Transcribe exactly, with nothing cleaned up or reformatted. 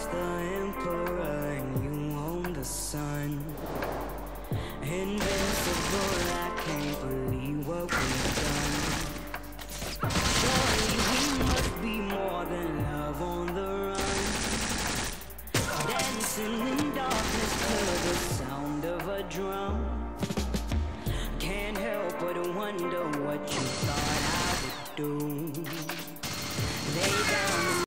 was the emperor and you own the sun. Invincible, I can't believe what we've done. Surely we must be more than love on the run. Dancing in darkness to the sound of a drum. Can't help but wonder what you thought I